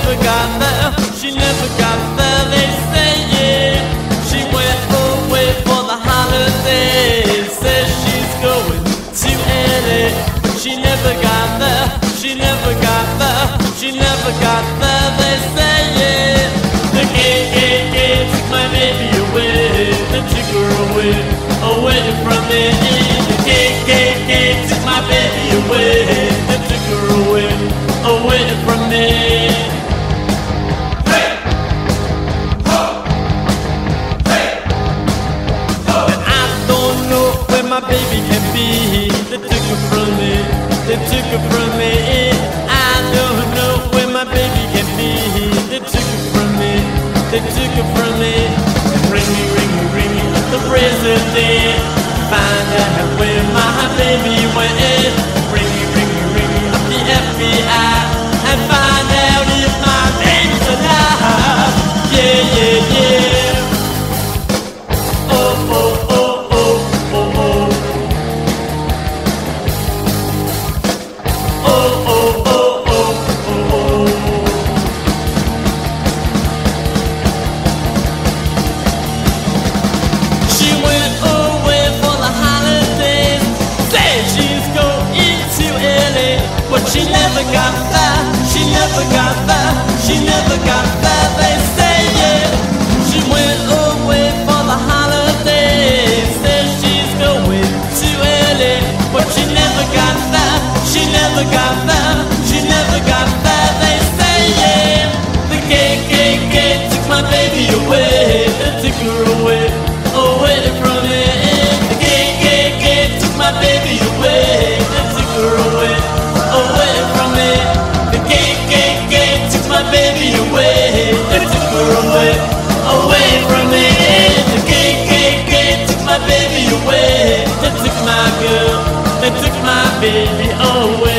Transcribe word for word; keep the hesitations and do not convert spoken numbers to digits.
never got there, she never got there, they say, yeah. She went away for the holidays, says she's going to L A. But she never got there, she never got there, she never got there, they say, yeah. The K K K took my baby away, they took her away, away from me. The K K K took my baby away, they took her away, away from me. Hey! Ho! Hey! Ho! And I don't know where my baby can be, they took her from me, they took her from me. I don't know where my baby can be, they took her from me, they took her from me. Ring me, ring me, ring me like the president, find out where my baby went. Ring me, ring me, ring me up the F B I, and find out if my baby's alive. Yeah, yeah, yeah. Oh, oh, oh, oh, oh, oh. Oh, oh, oh, oh, oh, oh. She went away for the holidays, said she's going to L A. But she never got there, she never got there, she never got there, they say, yeah. She went away for the holidays, said she's going to L A. But she never got there, she never got there, she never got there, they say, yeah. The K K K took my baby away, they took her away, away from me. The K K K took my baby away, they took her away, away from me. The K K K took my baby away, they took her away, away from me. The K K K took my baby away, they took my girl, they took my baby away.